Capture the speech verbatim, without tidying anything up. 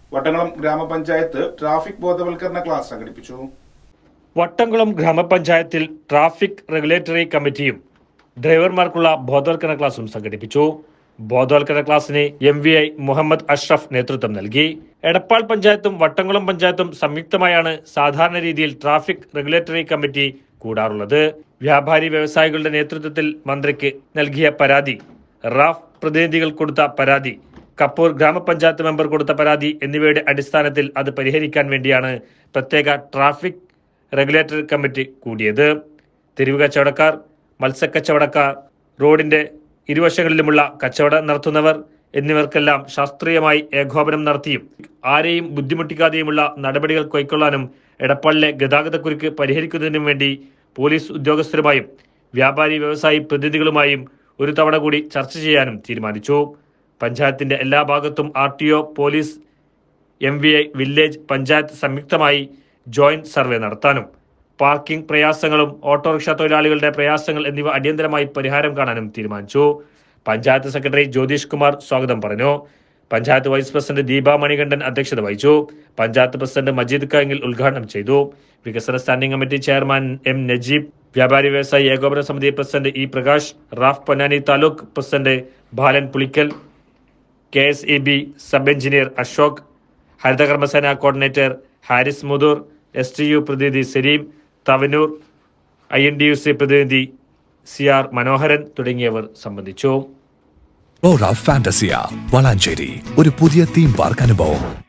വട്ടംകുളം ഗ്രാമപഞ്ചായത്ത് ട്രാഫിക് ബോധവൽക്കരണ ക്ലാസ് സംഘടിപ്പിച്ചു. വട്ടംകുളം ഗ്രാമപഞ്ചായത്തിൽ ട്രാഫിക് റെഗുലേറ്ററി കമ്മിറ്റിയും ഡ്രൈവർമാർക്കുള്ള ബോധവൽക്കരണ ക്ലാസും സംഘടിപ്പിച്ചു. ബോധവൽക്കരണ ക്ലാസിന് M V I Muhammad Ashraf നേതൃത്വം നൽകി. എടപ്പാൾ പഞ്ചായത്തും വട്ടംകുളം പഞ്ചായത്തും സംയുക്തമായാണ് സാധാരണ രീതിയിൽ ട്രാഫിക് റെഗുലേറ്ററി കമ്മിറ്റി കൂടാറുള്ളത്. വ്യാപാരി വ്യവസായികളുടെ നേതൃത്വത്തിൽ മന്ത്രിക്ക് നൽകിയ പരാതി, റാഫ് പ്രതിനിധികൾ കൊടുത്ത പരാതി, കപ്പൂർ ഗ്രാമപഞ്ചായത്ത് മെമ്പർ കൊടുത്ത പരാതി എന്നിവയുടെ അടിസ്ഥാനത്തിൽ അത് പരിഹരിക്കാൻ വേണ്ടിയാണ് പ്രത്യേക ട്രാഫിക് റെഗുലേറ്ററി കമ്മിറ്റി കൂടിയത്. തെരുവ് കച്ചവടക്കാർ, മത്സ്യക്കച്ചവടക്കാർ, റോഡിന്റെ ഇരുവശങ്ങളിലുമുള്ള കച്ചവടം നടത്തുന്നവർ എന്നിവർക്കെല്ലാം ശാസ്ത്രീയമായി ഏകോപനം നടത്തിയും ആരെയും ബുദ്ധിമുട്ടിക്കാതെയുമുള്ള നടപടികൾ കൈക്കൊള്ളാനും എടപ്പാളിലെ ഗതാഗതക്കുരുക്ക് പരിഹരിക്കുന്നതിനും വേണ്ടി പോലീസ് ഉദ്യോഗസ്ഥരുമായും വ്യാപാരി വ്യവസായി പ്രതിനിധികളുമായും ഒരു തവണ കൂടി ചർച്ച ചെയ്യാനും തീരുമാനിച്ചു. പഞ്ചായത്തിന്റെ എല്ലാ ഭാഗത്തും R T O, police, M V I, village, panchayat സംയുക്തമായി ജോയിന്റ് സർവേ നടത്താനും പാർക്കിംഗ് പ്രയാസങ്ങളും ഓട്ടോറിക്ഷ തൊഴിലാളികളുടെ പ്രയാസങ്ങൾ എന്നിവ അടിയന്തരമായി പരിഹാരം കാണാനും തീരുമാനിച്ചു. പഞ്ചായത്ത് സെക്രട്ടറി ജ്യോതിഷ് കുമാർ സ്വാഗതം പറഞ്ഞു. പഞ്ചായത്ത് വൈസ് പ്രസിഡന്റ് ദീപ മണികണ്ഠൻ അധ്യക്ഷത വഹിച്ചു. പഞ്ചായത്ത് പ്രസിഡന്റ് മജീദ് കായങ്ങിൽ ഉദ്ഘാടനം ചെയ്തു. വികസന standing committee chairman M Najeeb, വ്യാപാരി വ്യവസായി ഏകോപന സമിതി president E Prakash, RAF Ponnani taluk president Balan Pulikkal, K S E B sub engineer Ashok, Harithakarmasena coordinator Haris Muthur, S T U പ്രതിനിധി Saleem, Thavanur I N D U C പ്രതിനിധി സി ആർ മനോഹരൻ തുടങ്ങിയവർ സംബന്ധിച്ചു. ഫാന്റസിയ വളാഞ്ചേരി ഒരു പുതിയ തീം പാർക്ക് അനുഭവം.